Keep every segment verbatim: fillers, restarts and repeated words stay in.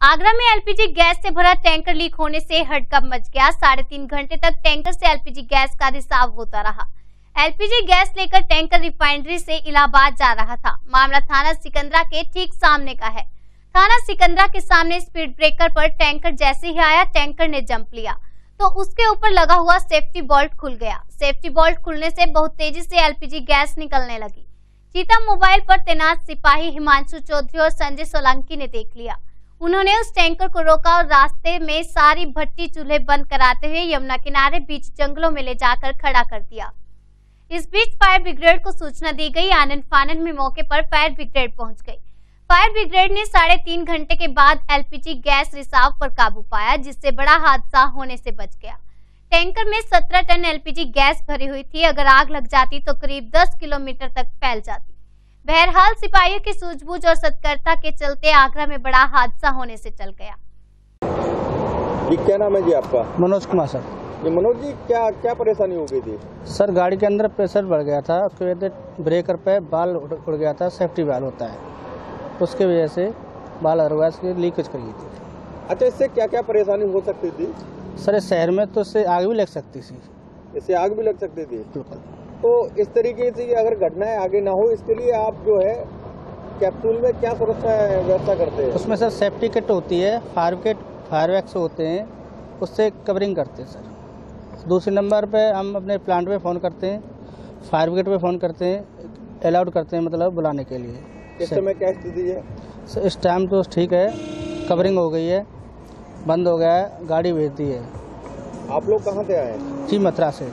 आगरा में LPG gas से भरा टैंकर लीक होने से हड़कंप मच गया। साढ़े तीन घंटे तक टैंकर से एलपीजी गैस का रिसाव होता रहा। एलपीजी गैस लेकर टैंकर रिफाइनरी से इलाहाबाद जा रहा था। मामला थाना सिकंदरा के ठीक सामने का है। थाना सिकंदरा के सामने स्पीड ब्रेकर पर टैंकर जैसे ही आया, टैंकर ने जंप लिया तो उसके ऊपर लगा हुआ सेफ्टी बोल्ट खुल गया। सेफ्टी बोल्ट खुलने से बहुत तेजी से एलपीजी गैस निकलने लगी। चीता मोबाइल पर तैनात सिपाही हिमांशु चौधरी और संजय सोलंकी ने देख लिया। उन्होंने उस टैंकर को रोका और रास्ते में सारी भट्टी चूल्हे बंद कराते हुए यमुना किनारे बीच जंगलों में ले जाकर खड़ा कर दिया। इस बीच फायर ब्रिगेड को सूचना दी गई। आनन फानन में मौके पर फायर ब्रिगेड पहुंच गई। फायर ब्रिगेड ने साढ़े तीन घंटे के बाद एलपीजी गैस रिसाव पर काबू पाया, जिससे बड़ा हादसा होने से बच गया। टैंकर में सत्रह टन एलपीजी गैस भरी हुई थी। अगर आग लग जाती तो करीब दस किलोमीटर तक फैल जाती। बहरहाल सिपाहियों की सूझबूझ और सतर्कता के चलते आगरा में बड़ा हादसा होने से चल गया। जी क्या नाम है जी आपका? मनोज कुमार सर। ये मनोज जी, क्या क्या परेशानी हो गई थी? सर गाड़ी के अंदर प्रेशर बढ़ गया था, उसकी वजह से ब्रेकर पे बाल उड़ गया था। सेफ्टी बाल होता है, उसके वजह से बाल अरवास की लीकेज कर गई थी। अच्छा, इससे क्या क्या परेशानी हो सकती थी? सर इस शहर में तो इससे आग भी लग सकती थी। इससे आग भी लग सकती थी? बिल्कुल। तो इस तरीके से अगर घटनाएं आगे ना हो, इसके लिए आप जो है कैप्सूल में क्या सुरक्षा व्यवस्था करते हैं? उसमें सर सेफ्टी किट होती है, फायर किट, फायर वैक्स होते हैं, उससे कवरिंग करते हैं सर। दूसरे नंबर पे हम अपने प्लांट पे फ़ोन करते हैं, फायर ब्रिगेड पे फ़ोन करते हैं, अलाउड करते हैं मतलब बुलाने के लिए। इस समय क्या स्थिति है? सर इस टाइम तो ठीक है, कवरिंग हो गई है, बंद हो गया है, गाड़ी भेज दी है। आप लोग कहाँ से आए? जी मथुरा से।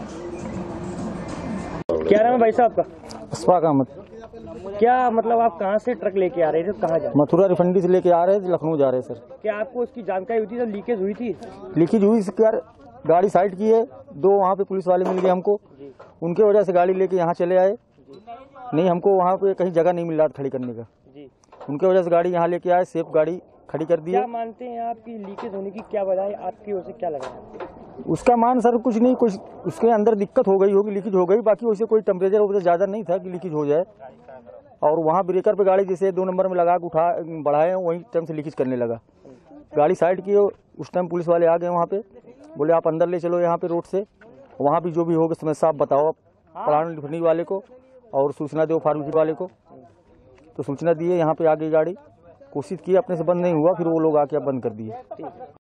क्या नाम है भाई साहब आपका? अशफाक अहमद। क्या मतलब आप कहाँ से ट्रक लेके आ रहे थे, कहाँ जा रहे? मथुरा रिफाइनरी से लेके आ रहे थे, लखनऊ जा रहे सर। क्या आपको इसकी जानकारी हुई थी जब लीकेज हुई थी? लीकेज हुई यार, गाड़ी साइड की है, दो वहाँ पे पुलिस वाले मिल गए हमको, उनके वजह से गाड़ी लेके यहाँ चले आए। नहीं, हमको वहाँ पे कहीं जगह नहीं मिल रहा खड़ी करने का, उनके वजह से गाड़ी यहाँ लेके आए, सेफ गाड़ी खड़ी कर दी। क्या मानते हैं आप कि लीकेज होने की क्या वजह है? आपकी ओर से क्या लगा है? उसका मान सर कुछ नहीं, कुछ उसके अंदर दिक्कत हो गई होगी, लीकेज हो गई। बाकी वैसे कोई टेम्परेचर वगैरह ज़्यादा नहीं था कि लीकेज हो जाए। और वहाँ ब्रेकर पे गाड़ी जैसे दो नंबर में लगा के उठा बढ़ाए, वहीं टाइम से लीकेज करने लगा। गाड़ी साइड की, उस टाइम पुलिस वाले आ गए वहाँ पे, बोले आप अंदर ले चलो यहाँ पे रोड से, वहाँ भी जो भी होगा समस्या आप बताओ प्लांट रिफाइनरी वाले को और सूचना दो फार्मेसी वाले को। तो सूचना दिए, यहाँ पे आ गई गाड़ी, कोशिश की अपने से बंद नहीं हुआ, फिर वो लोग आके बंद कर दिए।